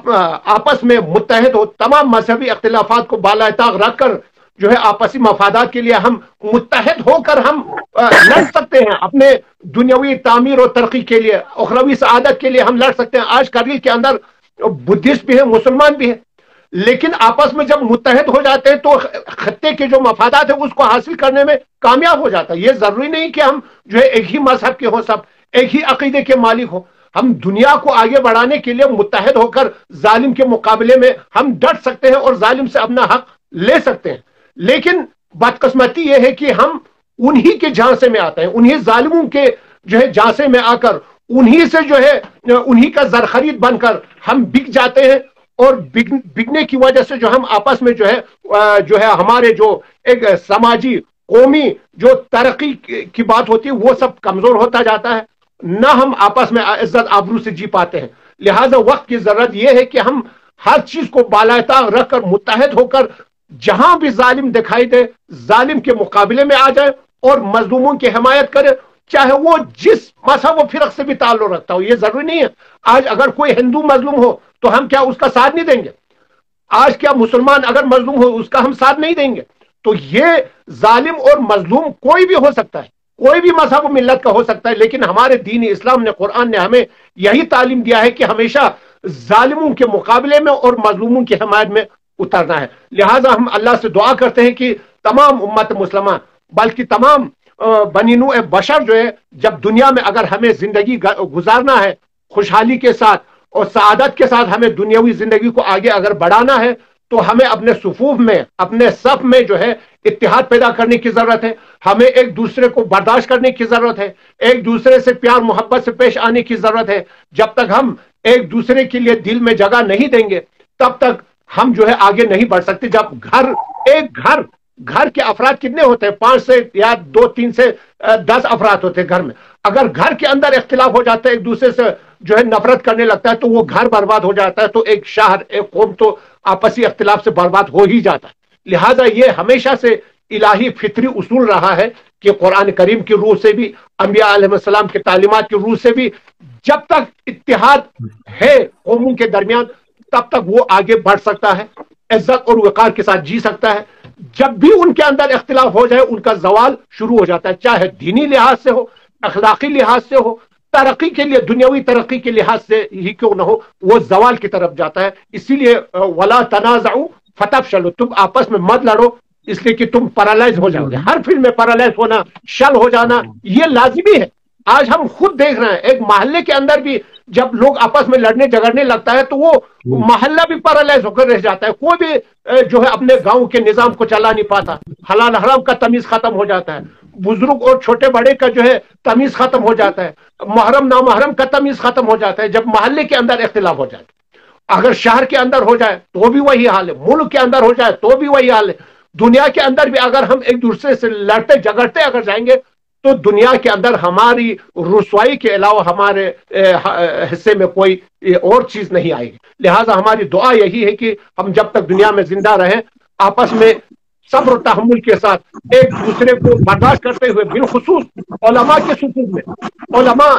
آپس میں متحد ہو، تمام مذہبی اختلافات کو بالائے طاق رکھ کر جو ہے آپسی مفادات کے لیے ہم متحد ہو کر ہم لڑ سکتے ہیں، اپنے دنیاوی تعمیر اور ترقی کے لیے، اخروی سعادت کے لیے ہم لڑ سکتے ہیں۔ آج کرگل کے اندر بدھسٹ بھی ہیں، مسلمان بھی ہیں، لیکن آپس میں جب متحد ہو جاتے ہیں تو خطے کے جو مفادات ہیں اس کو حاصل کرنے میں کامیاب ہو جاتا ہے۔ یہ ضروری نہیں کہ ہم جو ہے ایک ہی مذہب کے ہوں، سب ایک ہی عقیدے کے مالک ہوں۔ ہم دنیا کو آگے بڑھانے کے لیے متحد ہو کر ظالم کے مقابلے میں ہم ڈٹ سکتے ہیں اور ظالم سے اپنا حق لے سکتے ہیں۔ لیکن بدقسمتی یہ ہے کہ ہم انہی کے جھانسے میں آتے ہیں، انہی ظالموں کے جو ہے جھانسے میں آ کر انہی سے جو ہے انہی کا زرخرید بن کر ہم بک جاتے ہیں، اور بکنے کی وجہ سے جو ہم آپس میں جو ہے ہمارے جو ایک سماجی قومی جو ترقی کی بات ہوتی ہے وہ سب کمزور ہوتا جاتا ہے، نہ ہم آپس میں عزت آبرو سے جی پاتے ہیں۔ لہٰذا وقت کی ضرورت یہ ہے کہ ہم ہر چیز کو بالائے طاق رکھ کر متحد ہو کر جہاں بھی ظالم دکھائی دے ظالم کے مقابلے میں آ جائے اور مظلوموں کی حمایت کرے، چاہے وہ جس مذہب و فرق سے بھی تعلق رکھتا ہو۔ یہ ضروری نہیں ہے آج اگر کوئی ہندو مظلوم ہو تو ہم کیا اس کا ساتھ نہیں دیں گے؟ آج کیا مسلمان اگر مظلوم ہو اس کا ہم ساتھ نہیں دیں گے؟ تو یہ ظالم اور مظلوم کوئی بھی ہو سکتا ہے، کوئی بھی مذہب و ملت کا ہو سکتا ہے، لیکن ہمارے دین اسلام نے، قرآن نے ہمیں یہی تعلیم دیا ہے کہ ہمیشہ ظالموں کے مقابلے میں اور مظلوموں کی حمایت میں اترنا ہے۔ لہٰذا ہم اللہ سے دعا کرتے ہیں کہ تمام امت مسلمان بلکہ تمام बनी नूअ बशर जो है, जब दुनिया में अगर हमें जिंदगी गुजारना है खुशहाली के साथ और सआदत के साथ, हमें दुनियावी जिंदगी को आगे अगर बढ़ाना है, तो हमें अपने सुफूफ में, अपने सफ में जो है इत्तिहाद पैदा करने की जरूरत है। हमें एक दूसरे को बर्दाश्त करने की जरूरत है, एक दूसरे से प्यार मोहब्बत से पेश आने की जरूरत है। जब तक हम एक दूसरे के लिए दिल में जगह नहीं देंगे, तब तक हम जो है आगे नहीं बढ़ सकते। जब घर के अफराद कितने होते हैं? 5 से या 2, 3 से 10 अफराद होते हैं घर में। अगर घर के अंदर इख्तिलाफ हो जाता है, एक दूसरे से जो है नफरत करने लगता है, तो वो घर बर्बाद हो जाता है। तो एक शहर, एक कौम तो आपसी इख्तिलाफ से बर्बाद हो ही जाता है। लिहाजा ये हमेशा से इलाही फितरी उसूल रहा है कि कुरान करीम की रूह से भी, अंबिया अलैहिस्सलाम की तालीमात की रूह से भी, जब तक इत्तिहाद है कौमों के दरमियान, तब तक वो आगे बढ़ सकता है, इज्जत और वक़ार के साथ जी सकता है। जब भी उनके अंदर इख्तिलाफ हो जाए, उनका जवाल शुरू हो जाता है, चाहे दीनी लिहाज से हो, अखलाकी लिहाज से हो, तरक्की के लिए, दुनियावी तरक्की के लिहाज से ही क्यों न हो, वो जवाल की तरफ जाता है। इसीलिए वला तनाज़उ फतफशलू, तुम आपस में मत लड़ो, इसलिए कि तुम पैरालाइज हो जाओगे। हर फील्ड में पैरालाइज होना, शल हो जाना, ये लाजिमी है। आज हम खुद देख रहे हैं, एक मोहल्ले के अंदर भी जब लोग आपस में लड़ने झगड़ने लगता है, तो वो मोहल्ला भी पैरालाइज होकर रह जाता है। कोई भी जो है अपने गांव के निजाम को चला नहीं पाता, हलाल हराम का तमीज खत्म हो जाता है, बुजुर्ग और छोटे बड़े का जो है तमीज खत्म हो जाता है, मुहर्रम नामुहर्रम का तमीज खत्म हो जाता है, जब मोहल्ले के अंदर इख्तिलाफ हो जाए। अगर शहर के अंदर हो जाए तो भी वही हाल है, मुल्क के अंदर हो जाए तो भी वही हाल है, दुनिया के अंदर भी अगर हम एक दूसरे से लड़ते झगड़ते अगर जाएंगे, तो दुनिया के अंदर हमारी रुसवाई के अलावा हमारे हिस्से में कोई और चीज नहीं आएगी। लिहाजा हमारी दुआ यही है कि हम जब तक दुनिया में जिंदा रहें, आपस में सब्र और तहम्मुल के साथ एक दूसरे को बर्दाश्त करते हुए, बिलखुसूस उलमा के सुफूफ में, उलमा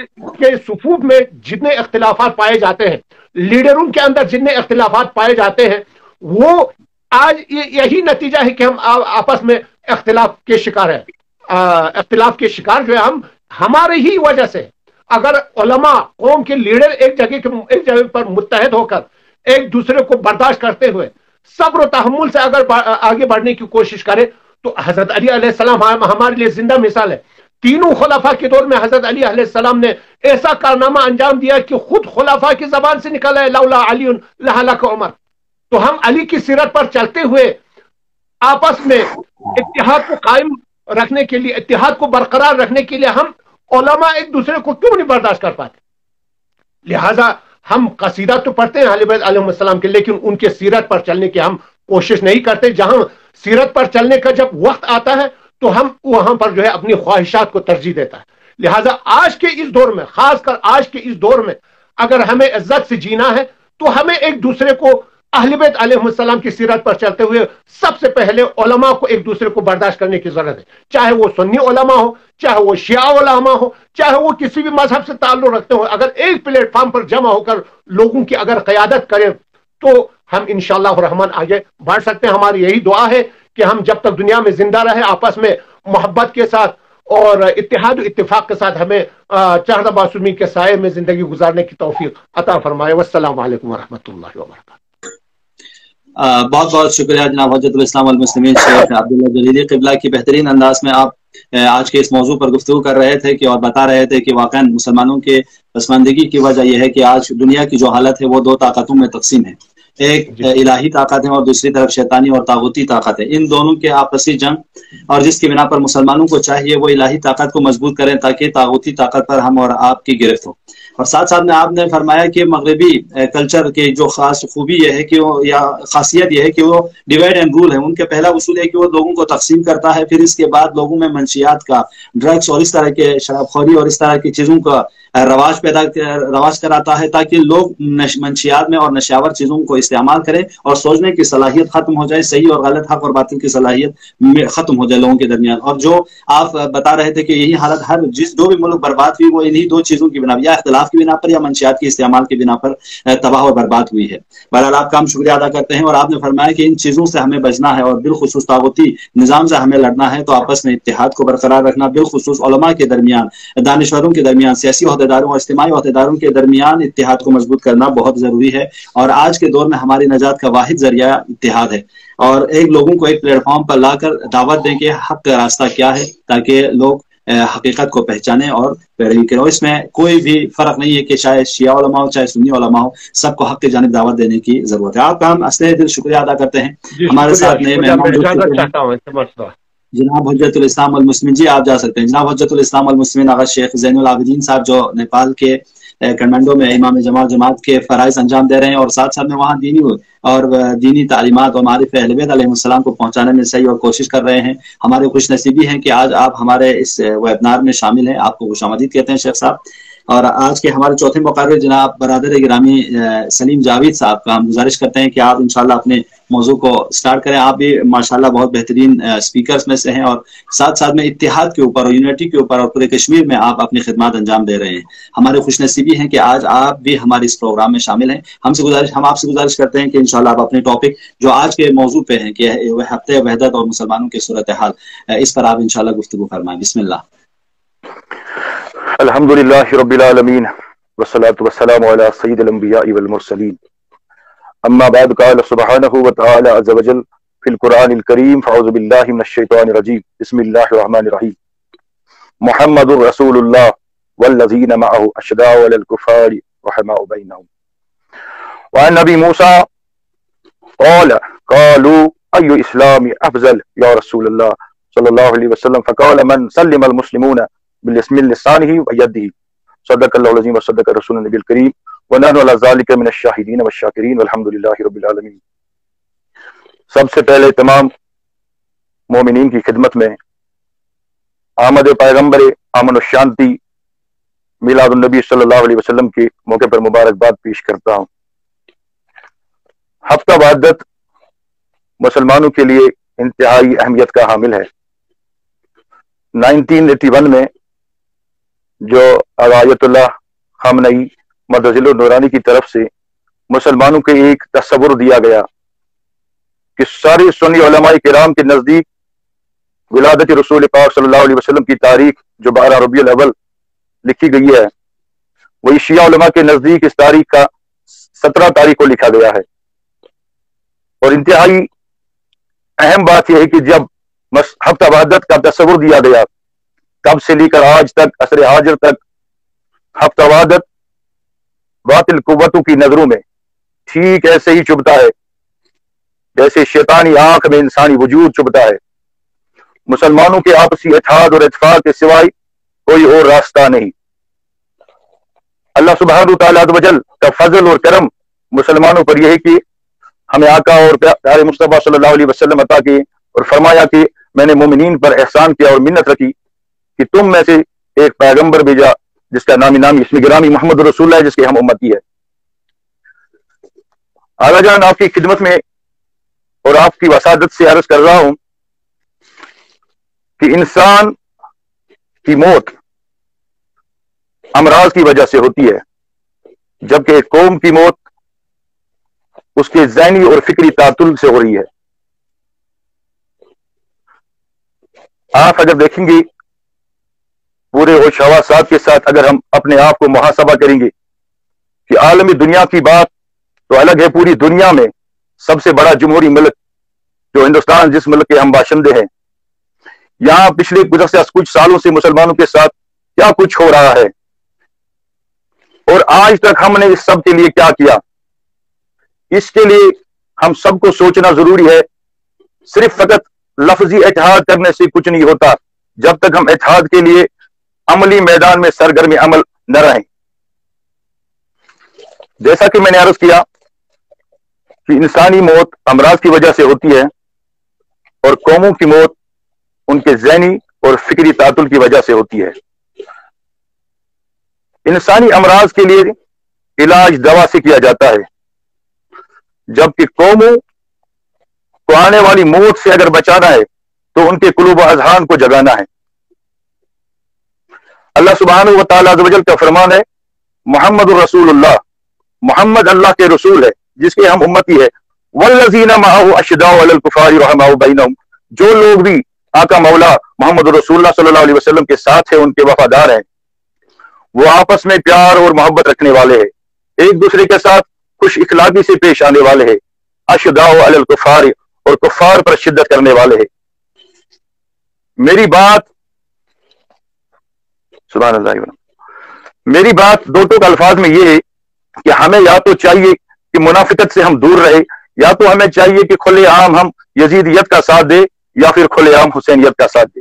के सुफूफ में जितने इख्तिलाफात पाए जाते हैं, लीडरों के अंदर जितने इख्तिलाफात पाए जाते हैं, वो आज यही नतीजा है कि हम आपस में इख्तिलाफ के शिकार हैं। इख्तिलाफ के शिकार जो है हम हमारे ही वजह से। अगर उलमा, कौम के लीडर एक जगह पर मुत्तहद होकर एक दूसरे को बर्दाश्त करते हुए सब्र और तहम्मुल से अगर आगे बढ़ने की कोशिश करें, तो हजरत अली अलैहिस्सलाम हमारे लिए जिंदा मिसाल है। तीनों खुलाफा के दौर में हजरत अली अलैहिस्सलाम ने ऐसा कारनामा अंजाम दिया कि खुद खुलाफा की जबान से निकला है, लौला अली लहलक उमर। तो हम अली की सीरत पर चलते हुए आपस में इत्तिहाद को कायम रखने के लिए, इत्तिहाद को बरकरार रखने के लिए हम उलमा एक दूसरे को क्यों नहीं बर्दाश्त कर पाते? लिहाजा हम कसीदा तो पढ़ते हैं अली अलैहिस्सलाम के, लेकिन उनके सीरत पर चलने की हम कोशिश नहीं करते। जहां सीरत पर चलने का जब वक्त आता है, तो हम वहां पर जो है अपनी ख्वाहिशात को तरजीह देता है। लिहाजा आज के इस दौर में, खासकर आज के इस दौर में, अगर हमें इज्जत से जीना है, तो हमें एक दूसरे को अहले बैत अलैहिस्सलाम की सीरत पर चलते हुए सबसे पहले उलमा को एक दूसरे को बर्दाश्त करने की जरूरत है। चाहे वो सुन्नी उलमा हो, चाहे वो शिया उलमा हो, चाहे वो किसी भी मजहब से ताल्लुक रखते हो, अगर एक प्लेटफॉर्म पर जमा होकर लोगों की अगर क़यादत करें, तो हम इंशाअल्लाह रहमान आगे बढ़ सकते हैं। हमारी यही दुआ है कि हम जब तक दुनिया में जिंदा रहे, आपस में मोहब्बत के साथ और इत्तिहाद इत्तिफाक के साथ हमें चहरा मासूमी के साये में जिंदगी गुजारने की तौफीक अता फरमाए। वस्सलामु अलैकुम व रहमतुल्लाहि व बरकातहू। बहुत बहुत शुक्रिया जनाब हजरतुल इस्लाम वल मुस्लिमीन शेख अब्दुल्ला जलीली क़िबला की बेहतरीन अंदाज में आप आज के इस मौजू पर गुफ्तगू कर रहे थे कि और बता रहे थे कि वाक़ई मुसलमानों के पसमानदगी की वजह यह है कि आज दुनिया की जो हालत है वो दो ताकतों में तकसीम है। एक इलाही ताकत है और दूसरी तरफ शैतानी और तागूती ताकत है। इन दोनों के आपसी जंग, और जिसकी बिना पर मुसलमानों को चाहिए वो इलाही ताकत को मजबूत करें ताकि तागूती ताकत पर हम और आपकी गिरफ्त हो। और साथ साथ में आपने फरमाया कि मगरबी कल्चर की जो खास खूबी यह है कि वो, या खासियत यह है कि वो डिवाइड एंड रूल है। उनके पहला उसूल है कि वो लोगों को तकसीम करता है, फिर इसके बाद लोगों में मंशियात का, ड्रग्स और इस तरह के शराबखोरी और इस तरह की चीजों का रवाज कराता है, ताकि लोग मंशियात में और नशावर चीजों को इस्तेमाल करें और सोचने की सलाहियत खत्म हो जाए, सही और गलत, हक और बातिल की सलाहियत खत्म हो जाए लोगों के दरमियान। और जो आप बता रहे थे कि यही हालत हर जो भी मुल्क बर्बाद हुई वो इन्हीं दो चीजों की बिना, या इख्तिलाफ की बिना पर या मंशियात के इस्तेमाल की बिना पर तबाह और बर्बाद हुई है। बहरहाल आपका हम शुक्रिया अदा करते हैं और आपने फरमाया कि इन चीजों से हमें बचना है और बिलखुसूस तागूती निजाम से हमें लड़ना है, तो आपस में इत्तेहाद को बरकरार रखना, बिलखुसूस उलमा के दरमियान, दानिश्वरों के दरमियान, सियासी عہدیداروں اور اجتماعی عہدیداروں کے درمیان اتحاد کو مضبوط کرنا بہت ضروری ہے، اور آج کے دور میں ہماری نجات کا واحد ذریعہ اتحاد ہے، اور ایک لوگوں کو ایک پلیٹ فارم پر لا کر دعوت دیں کہ حق کا راستہ کیا ہے، تاکہ لوگ حقیقت کو پہچانے اور پیروی کریں۔ اس میں کوئی بھی فرق نہیں ہے کہ چاہے شیعہ علماء ہو چاہے سنی علماء ہو، سب کو حق کی جانب دعوت دینے کی ضرورت ہے۔ آپ کا ہم اصل دل شکریہ ادا کرتے ہیں۔ ہمارے ساتھ نئے مہمان جناب حجت الاسلام والمسلمین، جی آپ جا سکتے ہیں۔ جناب حجت الاسلام والمسلمین آغا شیخ زین العابدین صاحب جو نیپال کے کٹمنڈو میں امام جماعت کے فرائض انجام دے رہے ہیں، اور ساتھ ساتھ میں وہاں دینی تعلیمات اور معارف اہل بیت علیہ السلام کو پہنچانے میں صحیح اور کوشش کر رہے ہیں۔ ہمارے خوش نصیبی ہیں کہ آج آپ ہمارے اس ویبنار میں شامل ہیں، آپ کو خوش آمدید کہتے ہیں شیخ صاحب۔ اور آج کے ہمارے چوتھے مقرر جناب برادر گرامی سلیم جاوید صاحب کا ہم گزارش کرتے ہیں کہ آپ انشاءاللہ اپنے موضوع کو سٹارٹ کریں۔ آپ بھی ماشاءاللہ بہت بہترین اسپیکرز میں سے ہیں، اور ساتھ ساتھ میں اتحاد کے اوپر اور یونٹی کے اوپر اور پورے کشمیر میں آپ اپنی خدمات انجام دے رہے ہیں۔ ہمارے خوش نصیبی ہیں کہ آج آپ بھی ہمارے اس پروگرام میں شامل ہیں۔ ہم آپ سے گزارش کرتے ہیں کہ انشاءاللہ آپ اپنے ٹاپک جو آج کے موضوع پہ ہیں کہ ہفتہ وحدت اور مسلمانوں کی صورتحال، اس پر آپ انشاءاللہ گفتگو فرمائیں۔ بسم اللہ۔ الحمدللہ رب العالمین والصلاة والسلام علی سید الانبیاء والمرسلین، اما بعد قال سبحانہ وتعالی عز وجل فی القرآن الکریم فاعوذ باللہ من الشیطان الرجیم بسم اللہ الرحمن الرحیم محمد رسول اللہ والذین معہ اشداء علی الکفار رحماء بینہم وعن نبی موسیٰ قالوا ای اسلام افضل یا رسول اللہ صلی اللہ علیہ وسلم فقال من سلم المسلمون بالاسم لسانه ويده صدق الله العظيم وصدق رسول النبي الكريم ونحن على ذلك من الشاهدين والشاكرين والحمد لله رب العالمين۔ سب سے پہلے تمام مومنین کی خدمت میں آمد پیغمبر امن و شانتی میلاد النبی صلی اللہ علیہ وسلم کے موقع پر مبارکباد پیش کرتا ہوں۔ ہفتہ وحدت مسلمانوں کے لیے انتہائی اہمیت کا حامل ہے۔ 1981 میں جو آیت اللہ خامنئی مدظل النورانی کی طرف سے مسلمانوں کے ایک تصور دیا گیا کہ سارے سنی علماء کرام کے نزدیک ولادت رسول پاک صلی اللہ علیہ وسلم کی تاریخ جو 12 ربیع الاول لکھی گئی ہے، وہی شیعہ علماء کے نزدیک اس تاریخ کا 17 تاریخ کو لکھا گیا ہے۔ اور انتہائی اہم بات یہ ہے کہ جب ہفتہ وحدت کا تصور دیا گیا، کب سے لے کر آج تک عصر حاضر تک ہفتہ وحدت باطل قوتوں کی نظروں میں ٹھیک ایسے ہی چبھتا ہے جیسے شیطانی آنکھ میں انسانی وجود چبھتا ہے۔ مسلمانوں کے آپسی اتحاد اور اتفاق کے سوائے کوئی اور راستہ نہیں۔ اللہ سبحانہ تعالیٰ عز و جل کا فضل اور کرم مسلمانوں پر یہ ہے کہ ہمیں آقا اور پیارے مصطفیٰ صلی اللہ علیہ وسلم عطا کیے، اور فرمایا کہ میں نے مومنین پر احسان کیا اور منت رکھی کہ تم میں سے ایک پیغمبر بھیجا جس کا نامی اسم گرامی محمد رسول اللہ ہے، جس کے ہم امتی ہے۔ آقا جان آپ کی خدمت میں اور آپ کی وسادت سے عرض کر رہا ہوں کہ انسان کی موت امراض کی وجہ سے ہوتی ہے، جبکہ ایک قوم کی موت اس کے ذہنی اور فکری تعطل سے ہو رہی ہے۔ آپ اگر دیکھیں گے پورے ہوش حواسات کے ساتھ اگر ہم اپنے آپ کو محاسبہ کریں گے کہ عالمی دنیا کی بات تو الگ ہے، پوری دنیا میں سب سے بڑا جمہوری ملک جو ہندوستان، جس ملک کے ہم باشندے ہیں، یہاں پچھلے گزشتہ کچھ سالوں سے مسلمانوں کے ساتھ کیا کچھ ہو رہا ہے، اور آج تک ہم نے اس سب کے لیے کیا کیا، اس کے لیے ہم سب کو سوچنا ضروری ہے۔ صرف فقط لفظی اتحاد کرنے سے کچھ نہیں ہوتا جب تک ہم اتحاد کے لیے عملی میدان میں سرگرم عمل نہ رہیں۔ جیسا کہ میں نے عرض کیا کہ انسانی موت امراض کی وجہ سے ہوتی ہے، اور قوموں کی موت ان کے ذہنی اور فکری تعطل کی وجہ سے ہوتی ہے۔ انسانی امراض کے لیے علاج دوا سے کیا جاتا ہے، جبکہ قوموں کو آنے والی موت سے اگر بچانا ہے تو ان کے قلوب و اذہان کو جگانا ہے۔ اللہ سبحانہ و تعالیٰ عز و جل کا فرمان ہے محمد الرسول اللہ، محمد اللہ کے رسول ہے جس کے ہم امتی ہے۔ والذین معہ اشداء علی الکفار رحماء بینہم، جو لوگ بھی آقا مولا محمد رسول اللہ صلی اللہ علیہ وسلم کے ساتھ ہیں ان کے وفادار ہیں۔ وہ آپس میں پیار اور محبت رکھنے والے ہیں، ایک دوسرے کے ساتھ خوش اخلاقی سے پیش آنے والے ہیں، اشداء علی الکفار، اور کفار پر شدت کرنے والے ہیں۔ میری بات سبحان اللہ، میری بات دو ٹوک الفاظ میں یہ ہے کہ ہمیں یا تو چاہیے کہ منافقت سے ہم دور رہے، یا تو ہمیں چاہیے کہ کھلے عام ہم یزیدیت کا ساتھ دے، یا پھر کھلے عام حسینیت کا ساتھ دے۔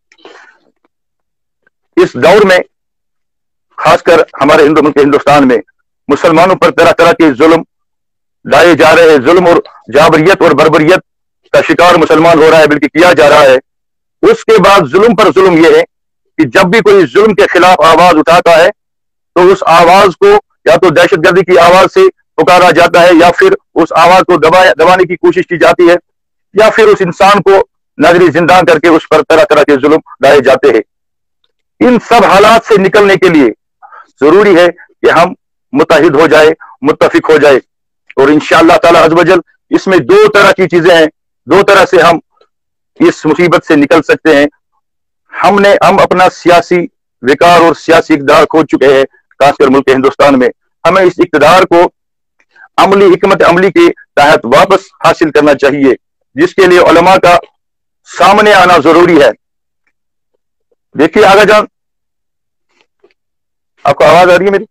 اس دور میں خاص کر ہمارے ہندوستان میں مسلمانوں پر طرح طرح کے ظلم ڈائے جا رہے ہیں، ظلم اور جابریت اور بربریت کا شکار مسلمان ہو رہا ہے، بلکہ کیا جا رہا ہے۔ اس کے بعد ظلم پر ظلم یہ ہے کہ جب بھی کوئی ظلم کے خلاف آواز اٹھاتا ہے تو اس آواز کو یا تو دہشت گردی کی آواز سے پکارا جاتا ہے، یا پھر اس آواز کو دبانے کی کوشش کی جاتی ہے، یا پھر اس انسان کو نظری زندان کر کے اس پر طرح طرح کے ظلم ڈائے جاتے ہیں۔ ان سب حالات سے نکلنے کے لیے ضروری ہے کہ ہم متحد ہو جائے، متفق ہو جائے، اور انشاءاللہ تعالی عز و جل اس میں دو طرح کی چیزیں ہیں، دو طرح سے ہم اس مصیبت سے نکل سکتے ہیں۔ ہم اپنا سیاسی وقار اور سیاسی اقتدار کھو چکے ہیں، خاص کر ملک ہندوستان میں۔ ہمیں اس اقتدار کو عملی حکمت عملی کے تحت واپس حاصل کرنا چاہیے، جس کے لیے علماء کا سامنے آنا ضروری ہے۔ دیکھیے آگا جان، آپ کو آواز آ رہی ہے میری؟